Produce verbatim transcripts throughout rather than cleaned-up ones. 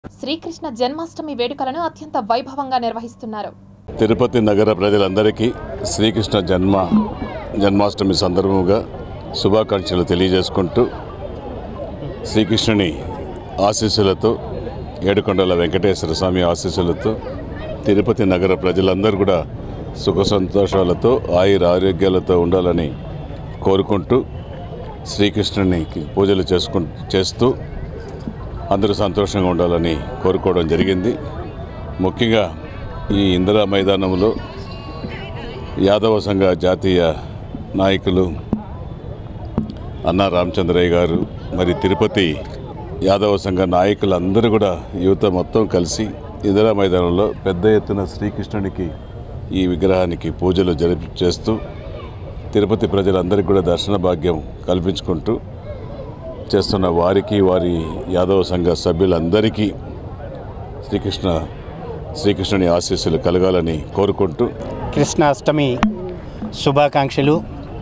శ్రీకృష్ణ జన్మాష్టమి వేడుకలను అత్యంత వైభవంగా నిర్వహిస్తున్నారు. తిరుపతి నగర ప్రజలందరికీ శ్రీకృష్ణ జన్మ జన్మాష్టమి సందర్భంగా శుభాకాంక్షలు తెలియజేసుకుంటూ శ్రీకృష్ణుని ఆశీస్సులతో ఏడుకొండల వెంకటేశ్వర స్వామి ఆశీస్సులతో తిరుపతి నగర ప్రజలందరూ కూడా సుఖ సంతోషాలతో ఆయుర ఆరోగ్యాలతో ఉండాలని కోరుకుంటూ శ్రీకృష్ణునికి పూజలు చేసుకు చేస్తూ అందరూ సంతోషంగా ఉండాలని కోరుకోవడం జరిగింది. ముఖ్యంగా ఈ ఇందిరా మైదానంలో యాదవ సంఘ జాతీయ నాయకులు అన్నా రామచంద్రయ్య గారు మరి తిరుపతి యాదవ సంఘ నాయకులందరూ కూడా యువత మొత్తం కలిసి ఇందిరా మైదానంలో పెద్ద ఎత్తున శ్రీకృష్ణునికి ఈ విగ్రహానికి పూజలు జరిపి చేస్తూ తిరుపతి ప్రజలందరికీ కూడా దర్శన భాగ్యం కల్పించుకుంటూ చేస్తున్న వారికి వారి యాదవ సంఘ సభ్యులందరికీ శ్రీకృష్ణ శ్రీకృష్ణుని ఆశీస్సులు కలగాలని కోరుకుంటూ కృష్ణాష్టమి శుభాకాంక్షలు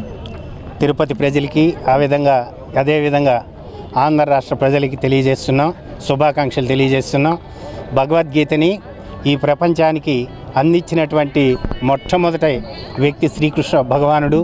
తిరుపతి ప్రజలకి ఆ విధంగా అదేవిధంగా ఆంధ్ర రాష్ట్ర ప్రజలకి తెలియజేస్తున్నాం. శుభాకాంక్షలు తెలియజేస్తున్నాం. భగవద్గీతని ఈ ప్రపంచానికి అందించినటువంటి మొట్టమొదటి వ్యక్తి శ్రీకృష్ణ భగవానుడు.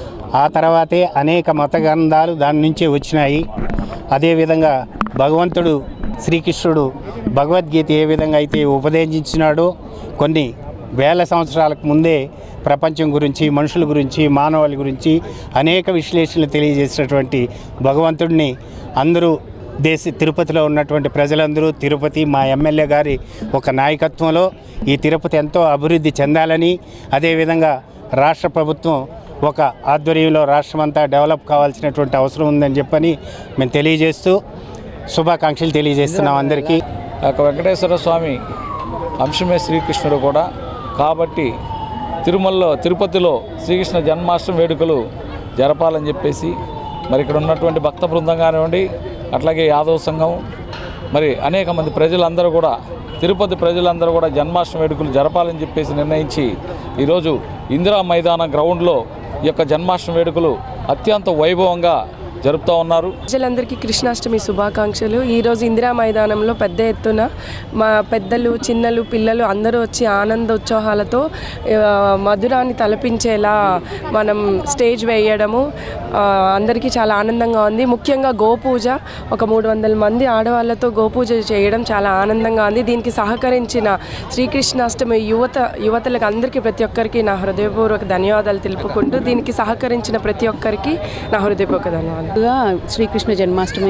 ఆ తర్వాతే అనేక మత గ్రంథాలు దాని నుంచే వచ్చినాయి. అదేవిధంగా భగవంతుడు శ్రీకృష్ణుడు భగవద్గీత ఏ విధంగా అయితే ఉపదేశించినాడో కొన్ని వేల సంవత్సరాలకు ముందే ప్రపంచం గురించి, మనుషుల గురించి, మానవాళి గురించి అనేక విశ్లేషణలు తెలియజేసినటువంటి భగవంతుడిని అందరూ దేశ తిరుపతిలో ఉన్నటువంటి ప్రజలందరూ తిరుపతి మా ఎమ్మెల్యే గారి ఒక నాయకత్వంలో ఈ తిరుపతి ఎంతో అభివృద్ధి చెందాలని, అదేవిధంగా రాష్ట్ర ప్రభుత్వం ఒక ఆధ్వర్యంలో రాష్ట్రమంతా డెవలప్ కావాల్సినటువంటి అవసరం ఉందని చెప్పని మేము తెలియజేస్తూ శుభాకాంక్షలు తెలియజేస్తున్నాం అందరికీ. వెంకటేశ్వర స్వామి అంశమే శ్రీకృష్ణుడు కూడా కాబట్టి తిరుమలలో తిరుపతిలో శ్రీకృష్ణ జన్మాష్టమి వేడుకలు జరపాలని చెప్పేసి మరి ఇక్కడ ఉన్నటువంటి భక్త బృందం కానివ్వండి, అట్లాగే యాదవ సంఘం, మరి అనేక మంది ప్రజలందరూ కూడా తిరుపతి ప్రజలందరూ కూడా జన్మాష్టమి వేడుకలు జరపాలని చెప్పేసి నిర్ణయించి ఈరోజు ఇందిరా మైదాన గ్రౌండ్లో ఈ యొక్క జన్మాష్టమి వేడుకలు అత్యంత వైభవంగా జరుపుతూ ఉన్నారు. ప్రజలందరికీ కృష్ణాష్టమి శుభాకాంక్షలు. ఈరోజు ఇందిరా మైదానంలో పెద్ద ఎత్తున మా పెద్దలు, చిన్నలు, పిల్లలు అందరూ వచ్చి ఆనంద ఉత్సాహాలతో మధురాన్ని తలపించేలా మనం స్టేజ్ వేయడము అందరికీ చాలా ఆనందంగా ఉంది. ముఖ్యంగా గోపూజ ఒక మూడు వందల మంది ఆడవాళ్ళతో గోపూజ చేయడం చాలా ఆనందంగా ఉంది. దీనికి సహకరించిన శ్రీకృష్ణాష్టమి యువత యువతలకు అందరికీ ప్రతి ఒక్కరికి నా హృదయపూర్వక ధన్యవాదాలు తెలుపుకుంటూ దీనికి సహకరించిన ప్రతి ఒక్కరికి నా హృదయపూర్వక ధన్యవాదాలు. శ్రీకృష్ణ జన్మాష్టమి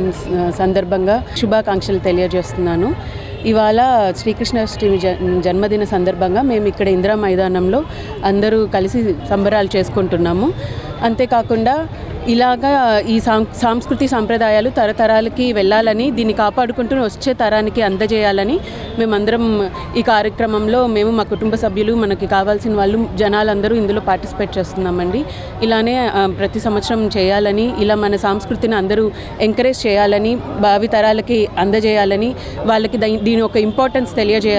సందర్భంగా శుభాకాంక్షలు తెలియజేస్తున్నాను. ఇవాళ శ్రీకృష్ణాష్టమి జన్మదిన సందర్భంగా మేము ఇక్కడ ఇందిరా మైదానంలో అందరూ కలిసి సంబరాలు చేసుకుంటున్నాము. అంతేకాకుండా ఇలాగా ఈ సాంస్కృతిక సాంప్రదాయాలు తరతరాలకి వెళ్ళాలని, దీన్ని కాపాడుకుంటూ వచ్చే తరానికి అందజేయాలని మేమందరం ఈ కార్యక్రమంలో మేము మా కుటుంబ సభ్యులు మనకి కావాల్సిన వాళ్ళు జనాలందరూ ఇందులో పార్టిసిపేట్ చేస్తున్నామండి. ఇలానే ప్రతి సంవత్సరం చేయాలని, ఇలా మన సంస్కృతిని అందరూ ఎంకరేజ్ చేయాలని, భావి తరాలకి అందజేయాలని, వాళ్ళకి దీని ఒక ఇంపార్టెన్స్ తెలియజేయాలి.